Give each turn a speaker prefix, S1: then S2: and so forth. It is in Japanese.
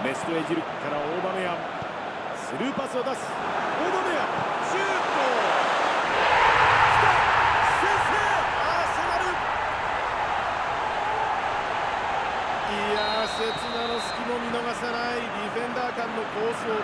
S1: メストエジルからオーバメヤン、スルーパスを出す。オーバメヤンシュート。来た、先制。アーセナル。いやー、刹那の隙も見逃さないディフェンダー間のコースを